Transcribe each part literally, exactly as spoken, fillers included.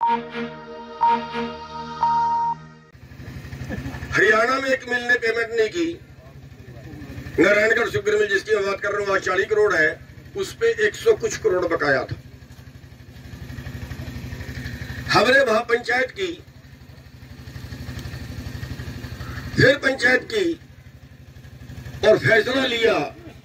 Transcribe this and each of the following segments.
हरियाणा में एक मिल ने पेमेंट नहीं की, नारायणगढ़ शुगर मिल जिसकी मैं बात कर रहा हूं, आज चालीस करोड़ है, उस पे एक सौ कुछ करोड़ बकाया था। हमने वहां पंचायत की, फिर पंचायत की और फैसला लिया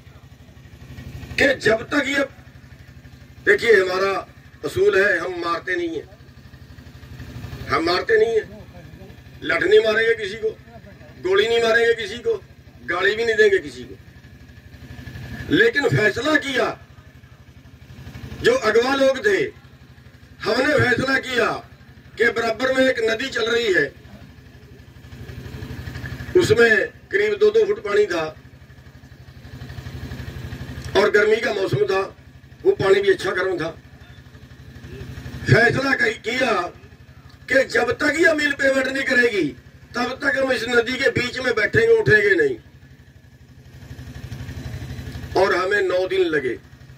कि जब तक ये, देखिए हमारा असूल है, हम मारते नहीं है, हम मारते नहीं है, लठ नहीं मारेंगे किसी को, गोली नहीं मारेंगे किसी को, गाली भी नहीं देंगे किसी को। लेकिन फैसला किया, जो अगवा लोग थे, हमने फैसला किया कि बराबर में एक नदी चल रही है, उसमें करीब दो दो फुट पानी था और गर्मी का मौसम था, वो पानी भी अच्छा गर्म था। फैसला किया कि जब तक यह मिल पेमेंट नहीं करेगी तब तक हम इस नदी के बीच में बैठेंगे, उठेंगे नहीं। और हमें नौ दिन लगे,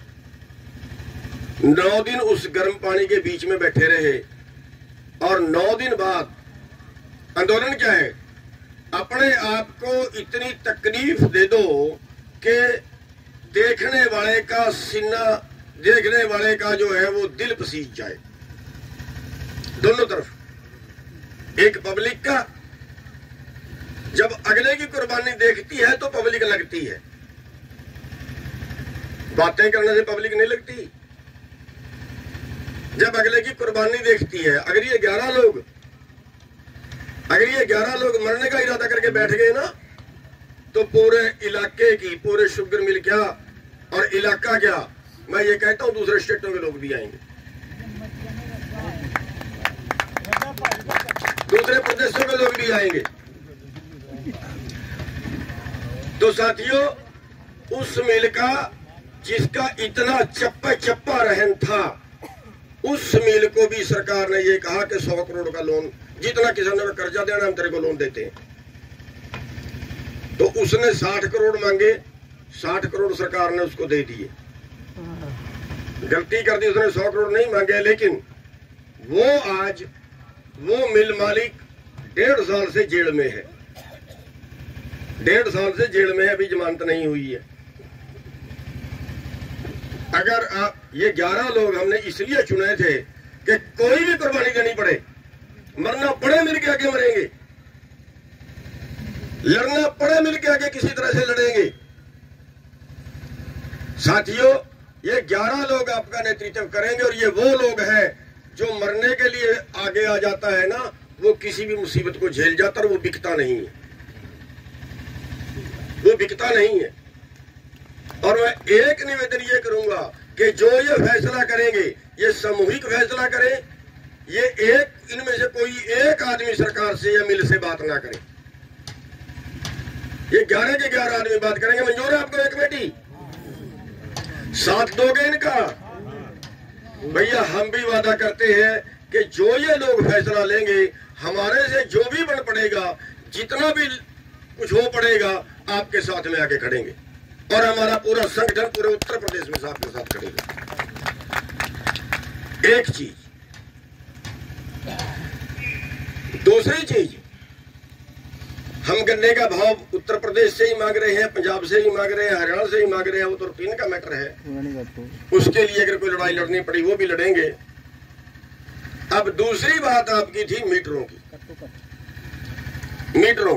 नौ दिन उस गर्म पानी के बीच में बैठे रहे और नौ दिन बाद आंदोलन क्या है, अपने आप को इतनी तकलीफ दे दो कि देखने वाले का सीना, देखने वाले का जो है वो दिल पसीज जाए, दोनों तरफ। एक पब्लिक का, जब अगले की कुर्बानी देखती है तो पब्लिक लगती है, बातें करने से पब्लिक नहीं लगती। जब अगले की कुर्बानी देखती है, अगर ये ग्यारह लोग अगर ये ग्यारह लोग मरने का इरादा करके बैठ गए ना, तो पूरे इलाके की, पूरे शुगर मिल क्या और इलाका क्या, मैं ये कहता हूं दूसरे स्टेटों के लोग भी आएंगे, दूसरे प्रदेशों के लोग भी आएंगे। तो साथियों, उस मिल का जिसका इतना चप्पा चप्पा रहन था, उस मिल को भी सरकार ने ये कहा कि सौ करोड़ का लोन, जितना किसानों का कर्जा देना हम तेरे को लोन देते हैं। तो उसने साठ करोड़ मांगे, साठ करोड़ सरकार ने उसको दे दिए। गलती कर दी, उसने सौ करोड़ नहीं मांगे, लेकिन वो आज वो मिल मालिक डेढ़ साल से जेल में है, डेढ़ साल से जेल में है, अभी जमानत नहीं हुई है। अगर आप, ये ग्यारह लोग हमने इसलिए चुने थे कि कोई भी कुर्बानी देनी पड़े, मरना पड़े मिल के आगे मरेंगे, लड़ना पड़े मिल के आगे किसी तरह से लड़ेंगे। साथियों, ये ग्यारह लोग आपका नेतृत्व करेंगे और ये वो लोग हैं जो मरने के लिए आगे आ जाता है ना, वो किसी भी मुसीबत को झेल जाता और वो बिकता नहीं है, वो बिकता नहीं है। और मैं एक निवेदन ये करूंगा कि जो ये फैसला करेंगे, ये सामूहिक फैसला करें, ये एक, इनमें से कोई एक आदमी सरकार से या मिल से बात ना करे, ये ग्यारह के ग्यारह आदमी बात करेंगे। मंजूर है आपको एक कमेटी? साथ दोगे इनका? भैया हम भी वादा करते हैं कि जो ये लोग फैसला लेंगे, हमारे से जो भी बन पड़ेगा, जितना भी कुछ हो पड़ेगा, आपके साथ में आके खड़ेंगे और हमारा पूरा संगठन पूरे उत्तर प्रदेश में आपके साथ खड़ेगा। एक चीज, दूसरी चीज, हम गन्ने का भाव उत्तर प्रदेश से ही मांग रहे हैं, पंजाब से ही मांग रहे हैं, हरियाणा से ही मांग रहे हैं, वो तो रूटीन का मैटर है। उसके लिए अगर कोई लड़ाई लड़नी पड़ी वो भी लड़ेंगे। अब दूसरी बात आपकी थी मीटरों की, मीटरों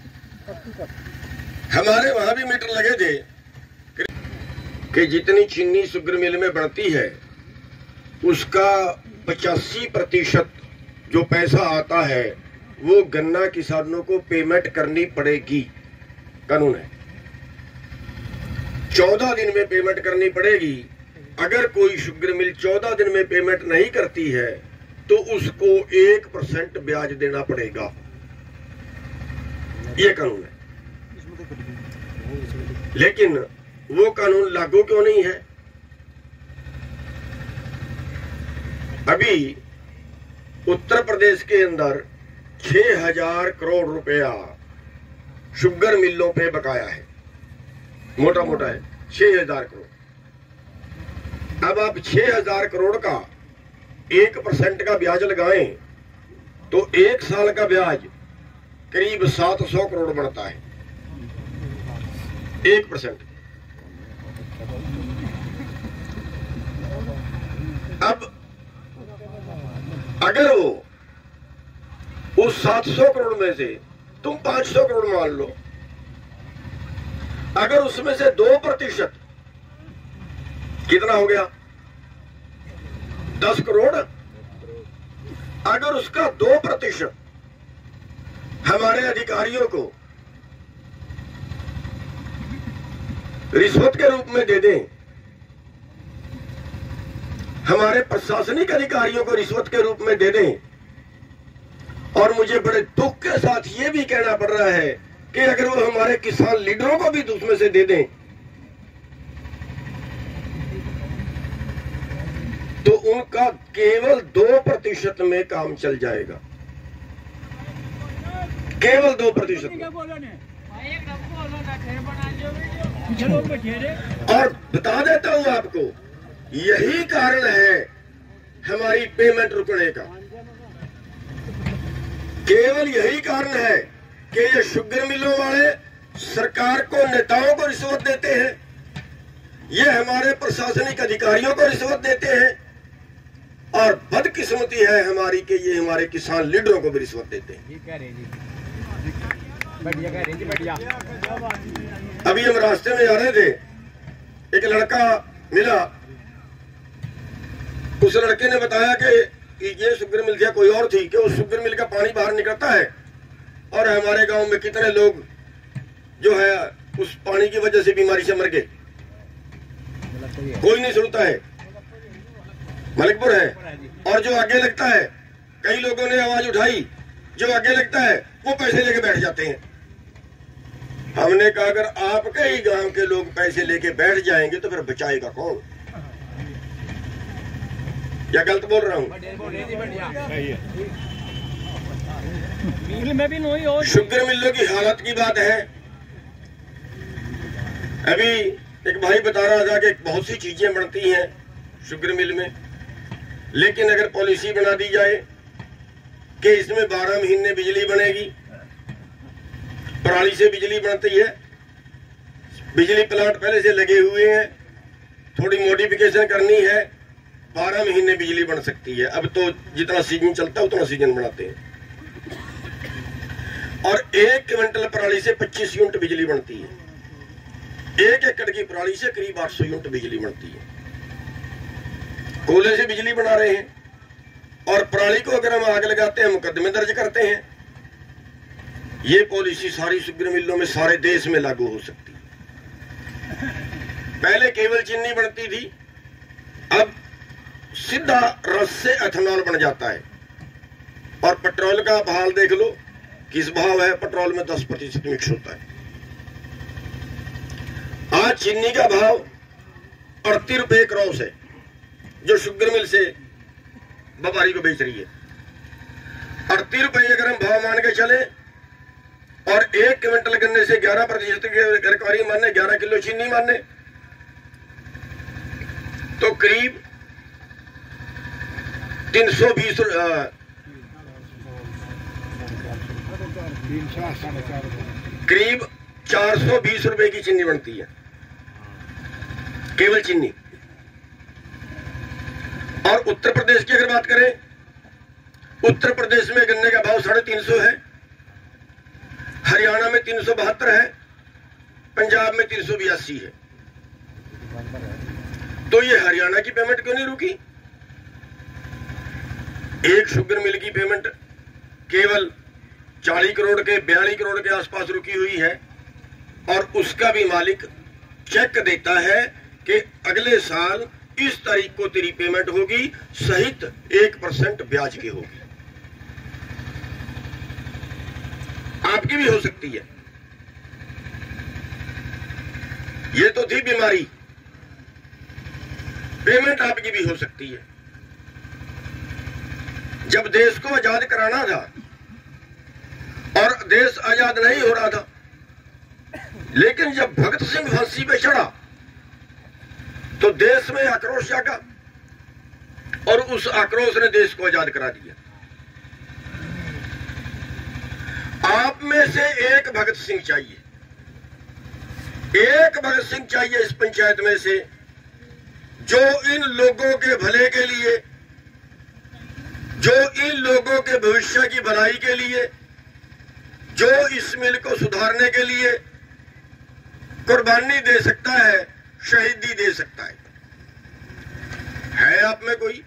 हमारे वहां भी मीटर लगे थे कि जितनी चीनी शुगर मिल में बढ़ती है उसका पचासी प्रतिशत जो पैसा आता है वो गन्ना किसानों को पेमेंट करनी पड़ेगी, कानून है। चौदह दिन में पेमेंट करनी पड़ेगी। अगर कोई शुगर मिल चौदह दिन में पेमेंट नहीं करती है तो उसको एक परसेंट ब्याज देना पड़ेगा, ये कानून है। लेकिन वो कानून लागू क्यों नहीं है? अभी उत्तर प्रदेश के अंदर छह हजार करोड़ रुपया शुगर मिलों पे बकाया है, मोटा मोटा है छह हजार करोड़। अब आप छह हजार करोड़ का एक परसेंट का ब्याज लगाएं तो एक साल का ब्याज करीब सात सौ करोड़ बनता है। एक परसेंट। अब अगर वो उस सात सौ करोड़ में से तुम पांच सौ करोड़ मान लो, अगर उसमें से दो प्रतिशत कितना हो गया? दस करोड़। अगर उसका दो प्रतिशत हमारे अधिकारियों को रिश्वत के रूप में दे दें, हमारे प्रशासनिक अधिकारियों को रिश्वत के रूप में दे दें, और मुझे बड़े दुख के साथ ये भी कहना पड़ रहा है कि अगर वो हमारे किसान लीडरों को भी उसमें से दे दें, तो उनका केवल दो प्रतिशत में काम चल जाएगा। केवल दो प्रतिशत। और बता देता हूं आपको, यही कारण है हमारी पेमेंट रुकने का। केवल यही कारण है कि ये शुगर मिलों वाले सरकार को, नेताओं को रिश्वत देते हैं, ये हमारे प्रशासनिक अधिकारियों को रिश्वत देते हैं, और बदकिस्मती है हमारी कि ये हमारे किसान लीडरों को भी रिश्वत देते हैं। अभी हम रास्ते में जा रहे थे, एक लड़का मिला, उस लड़के ने बताया कि ये शुगर मिल या कोई और थी, कि उस शुगर मिल का पानी बाहर निकलता है और हमारे गांव में कितने लोग जो है उस पानी की वजह से बीमारी से मर गए। कोई नहीं सुनता है। मलिकपुर है, और जो आगे लगता है, कई लोगों ने आवाज उठाई, जो आगे लगता है वो पैसे लेके बैठ जाते हैं। हमने कहा अगर आपके ही गांव के लोग पैसे लेके बैठ जाएंगे तो फिर बचाएगा कौन? या गलत बोल रहा हूं? शुगर मिलों की हालत की बात है। अभी एक भाई बता रहा था कि बहुत सी चीजें बनती हैं शुगर मिल में, लेकिन अगर पॉलिसी बना दी जाए कि इसमें बारह महीने बिजली बनेगी, पराली से बिजली बनती है, बिजली प्लांट पहले से लगे हुए हैं, थोड़ी मॉडिफिकेशन करनी है, बारह महीने बिजली बन सकती है। अब तो जितना सीजन चलता है उतना सीजन बनाते हैं, और एक क्विंटल पराली से पच्चीस यूनिट बिजली बनती है। एक एकड़ की पराली से करीब आठ सौ यूनिट बिजली बनती है। कोयले से बिजली बना रहे हैं, और पराली को अगर हम आग लगाते हैं मुकदमे दर्ज करते हैं। ये पॉलिसी सारी शुगर मिलों में, सारे देश में लागू हो सकती है। पहले केवल चीनी बनती थी, अब सीधा रस से एथेनॉल बन जाता है। और पेट्रोल का भाव देख लो किस भाव है, पेट्रोल में दस प्रतिशत मिक्स होता है। आज चीनी का भाव अड़तीस रुपए क्रॉस है, जो शुगर मिल से व्यापारी को बेच रही है। अड़तीस रुपए अगर हम भाव मान के चले, और एक क्विंटल गन्ने से ग्यारह प्रतिशत सरकारी माने, ग्यारह किलो चीनी माने, तो करीब तीन सौ बीस करीब चार सौ बीस रुपए की चीनी बनती है, केवल चीनी। और उत्तर प्रदेश की अगर बात करें, उत्तर प्रदेश में गन्ने का भाव साढ़े तीन सौ है, हरियाणा में तीन सौ बहत्तर है, पंजाब में तीन सौ बयासी है। तो ये हरियाणा की पेमेंट क्यों नहीं रुकी? एक शुगर मिल की पेमेंट केवल चालीस करोड़ के बयालीस करोड़ के आसपास रुकी हुई है, और उसका भी मालिक चेक देता है कि अगले साल इस तारीख को तेरी पेमेंट होगी, सहित एक परसेंट ब्याज की होगी। आपकी भी हो सकती है। ये तो थी बीमारी, पेमेंट आपकी भी हो सकती है। जब देश को आजाद कराना था, और देश आजाद नहीं हो रहा था, लेकिन जब भगत सिंह फांसी पे चढ़ा तो देश में आक्रोश जागा, और उस आक्रोश ने देश को आजाद करा दिया। आप में से एक भगत सिंह चाहिए, एक भगत सिंह चाहिए इस पंचायत में से, जो इन लोगों के भले के लिए, जो इन लोगों के भविष्य की भलाई के लिए, जो इस मिल को सुधारने के लिए कुर्बानी दे सकता है, शहीदी दे सकता है। है आप में कोई?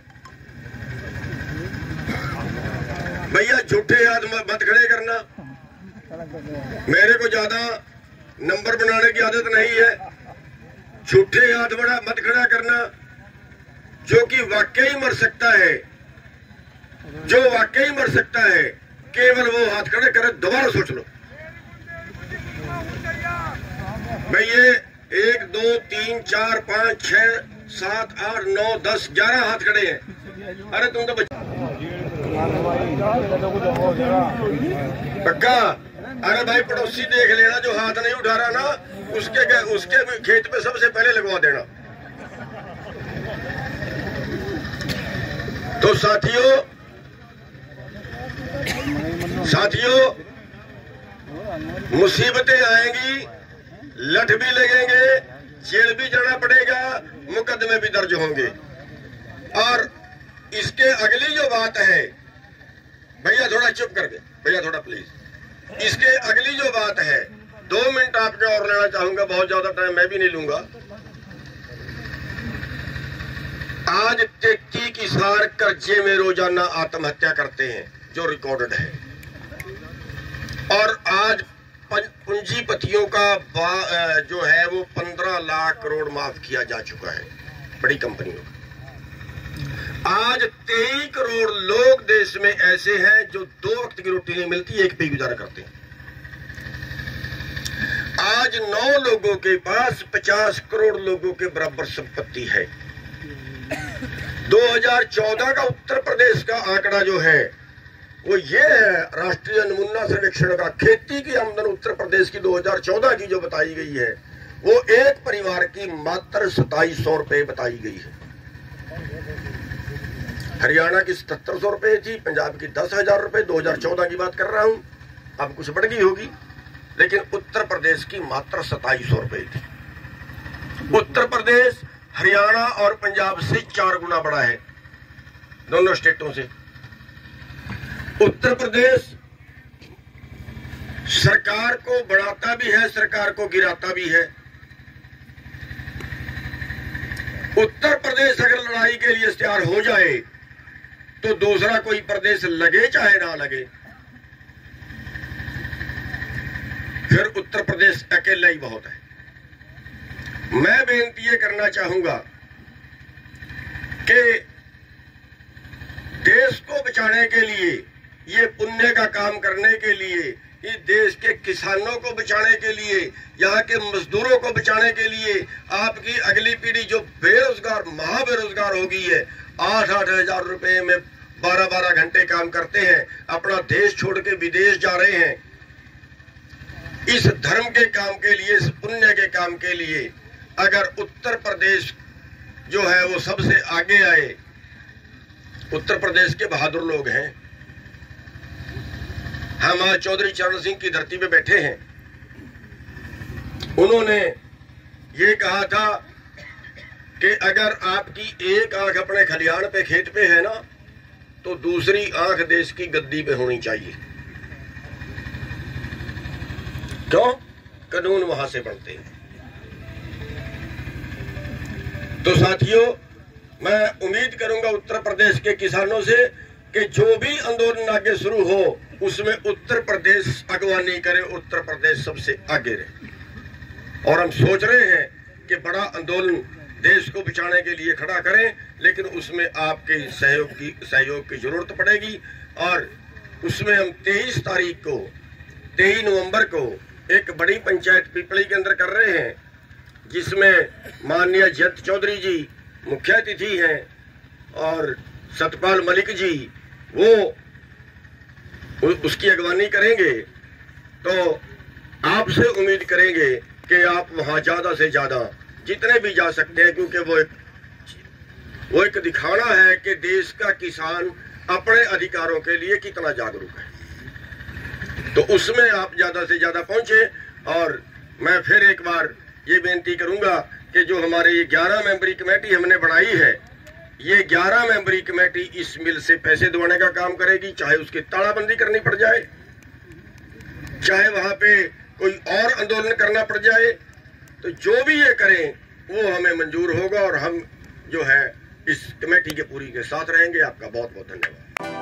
भैया झूठे हाथ मत खड़े करना। मेरे को ज्यादा नंबर बनाने की आदत नहीं है। झूठे हाथ बड़ा मत खड़ा करना। जो कि वाकई मर सकता है, जो वाकई मर सकता है, केवल वो हाथ खड़े करे। दोबारा सोच लो भाई, ये एक दो तीन चार पांच छह सात आठ नौ दस ग्यारह हाथ खड़े हैं। अरे तुम तो पक्का। अरे भाई पड़ोसी देख लेना, जो हाथ नहीं उठा रहा ना, उसके उसके खेत पे सबसे पहले लगवा देना। तो साथियों साथियों मुसीबतें आएंगी, लठ भी लगेंगे, जेल भी जाना पड़ेगा, मुकदमे भी दर्ज होंगे। और इसके अगली जो बात है, भैया थोड़ा चुप कर दे, भैया थोड़ा प्लीज। इसके अगली जो बात है, दो मिनट आपके और लेना चाहूंगा, बहुत ज्यादा टाइम मैं भी नहीं लूंगा। आज तेती किसान कर्जे में रोजाना आत्महत्या करते हैं, जो रिकॉर्डेड है। और आज पूंजीपतियों का जो है वो पंद्रह लाख करोड़ माफ किया जा चुका है, बड़ी कंपनियों का। आज तेईस करोड़ लोग देश में ऐसे हैं जो दो वक्त की रोटी नहीं मिलती, एक पे गुजारा करते हैं। आज नौ लोगों के पास पचास करोड़ लोगों के बराबर संपत्ति है। दो हज़ार चौदह का उत्तर प्रदेश का आंकड़ा जो है वो ये है, राष्ट्रीय नमूना सर्वेक्षण का, खेती की आमदन उत्तर प्रदेश की दो हज़ार चौदह की जो बताई गई है, वो एक परिवार की मात्र सताईस सौ रुपए बताई गई है। हरियाणा की सत्तर सौ रुपए थी, पंजाब की दस हजार रुपए, दो हजार चौदह की बात कर रहा हूं, अब कुछ बढ़ गई होगी, लेकिन उत्तर प्रदेश की मात्र सताईस सौ रुपए थी। उत्तर प्रदेश हरियाणा और पंजाब से चार गुना बड़ा है, दोनों स्टेटों से। उत्तर प्रदेश सरकार को बढ़ाता भी है, सरकार को गिराता भी है। उत्तर प्रदेश अगर लड़ाई के लिए तैयार हो जाए तो दूसरा कोई प्रदेश लगे चाहे ना लगे, फिर उत्तर प्रदेश अकेला ही बहुत है। मैं बेनती ये करना चाहूंगा कि देश को बचाने के लिए, ये पुण्य का काम करने के लिए, इस देश के किसानों को बचाने के लिए, यहाँ के मजदूरों को बचाने के लिए, आपकी अगली पीढ़ी जो बेरोजगार महा बेरोजगार हो गई है, आठ आठ हजार रुपए में बारह बारह घंटे काम करते हैं, अपना देश छोड़ के विदेश जा रहे हैं, इस धर्म के काम के लिए, इस पुण्य के काम के लिए अगर उत्तर प्रदेश जो है वो सबसे आगे आए। उत्तर प्रदेश के बहादुर लोग हैं, हम आज चौधरी चरण सिंह की धरती पे बैठे हैं। उन्होंने ये कहा था कि अगर आपकी एक आंख अपने खलिहान पे, खेत पे है ना, तो दूसरी आंख देश की गद्दी पे होनी चाहिए। क्यों? कानून वहां से बनते हैं। तो साथियों, मैं उम्मीद करूंगा उत्तर प्रदेश के किसानों से कि जो भी आंदोलन आगे शुरू हो उसमें उत्तर प्रदेश अगवानी करे, उत्तर प्रदेश सबसे आगे रहे। और हम सोच रहे हैं कि बड़ा आंदोलन देश को बचाने के लिए खड़ा करें, लेकिन उसमें आपके सहयोग की सहयोग की जरूरत पड़ेगी। और उसमें हम तेईस तारीख को, तेईस नवंबर को एक बड़ी पंचायत पिपली के अंदर कर रहे हैं, जिसमें माननीय जयंत चौधरी जी मुख्य अतिथि हैं और सतपाल मलिक जी वो उसकी अगवानी करेंगे। तो आपसे उम्मीद करेंगे कि आप वहां ज्यादा से ज्यादा जितने भी जा सकते हैं, क्योंकि वो एक वो एक दिखाना है कि देश का किसान अपने अधिकारों के लिए कितना जागरूक है। तो उसमें आप ज्यादा से ज्यादा पहुंचे। और मैं फिर एक बार ये बेनती करूंगा कि जो हमारे ये ग्यारह मेंबरी कमेटी हमने बनाई है, ये ग्यारह मेंबरी कमेटी इस मिल से पैसे दिवाने का काम करेगी, चाहे उसकी तालाबंदी करनी पड़ जाए, चाहे वहां पे कोई और आंदोलन करना पड़ जाए, तो जो भी ये करें वो हमें मंजूर होगा और हम जो है इस कमेटी के पूरी के साथ रहेंगे। आपका बहुत बहुत धन्यवाद।